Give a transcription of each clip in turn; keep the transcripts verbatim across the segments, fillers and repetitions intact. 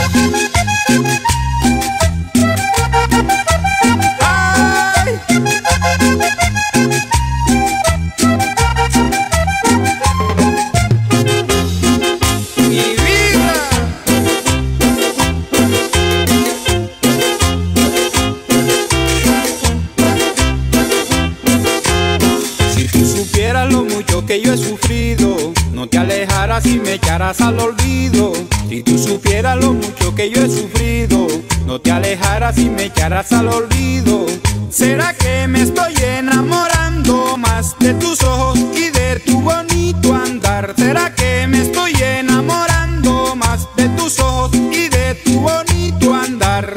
Que yo he sufrido, no te alejaras y me echaras al olvido. Si tú supieras lo mucho que yo he sufrido, no te alejaras y me echaras al olvido. ¿Será que me estoy enamorando más de tus ojos y de tu bonito andar? ¿Será que me estoy enamorando más de tus ojos y de tu bonito andar?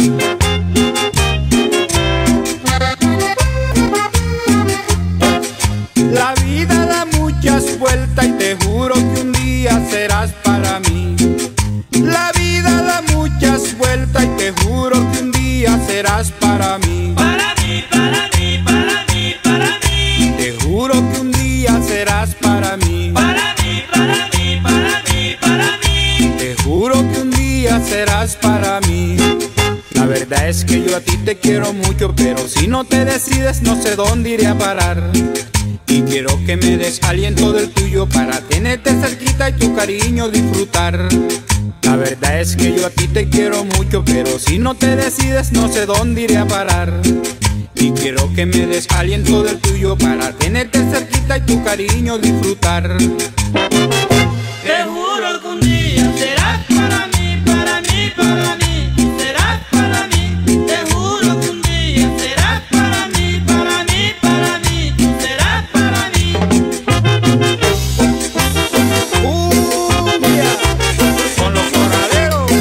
La vida da muchas vueltas y te juro que un día serás para mí. La vida da muchas vueltas y te juro que un día serás para mí. Para mí, para mí, para mí, para mí. Te juro que un día serás para mí. Para mí, para mí, para mí, para mí. Te juro que un día serás para mí. La verdad es que yo a ti te quiero mucho, pero si no te decides no sé dónde iré a parar. Y quiero que me des aliento del tuyo para tenerte cerquita y tu cariño disfrutar. La verdad es que yo a ti te quiero mucho, pero si no te decides no sé dónde iré a parar. Y quiero que me des aliento del tuyo para tenerte cerquita y tu cariño disfrutar. Te juro que un día serás para mí, para mí, para mí. Serás para mí. Te juro que un día serás para mí, para mí, para mí. Serás para mí. Cumbia con los corraleros.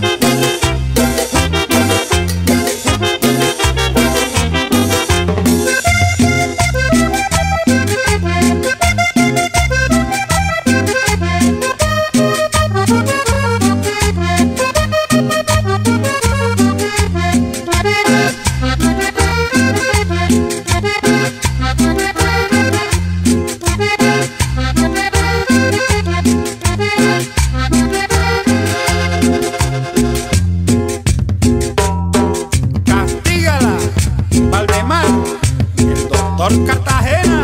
Castígala, Valdemar, el doctor Cartagena.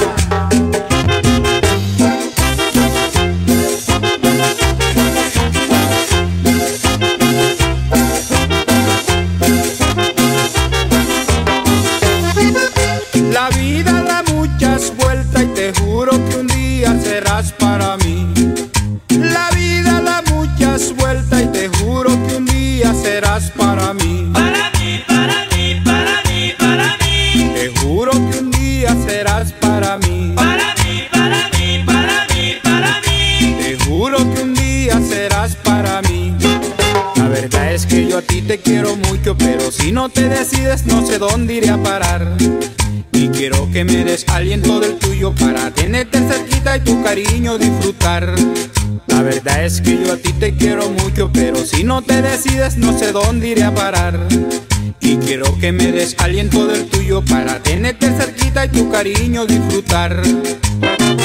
La vida da muchas vueltas y te juro que un día serás para mí. La vida da muchas vueltas y te juro que un día serás para mí. Para mí, para mí, para mí, para mí. Te juro que un día serás para mí. Para mí, para mí, para mí, para mí. Te juro que un día serás para mí. La verdad es que yo a ti te quiero mucho, pero si no te decides no sé dónde iré a parar. Y quiero que me des aliento del tuyo para tenerte cerquita y tu cariño disfrutar. La verdad es que yo a ti te quiero mucho, pero si no te decides no sé dónde iré a parar. Y quiero que me des aliento del tuyo para tenerte cerquita y tu cariño disfrutar.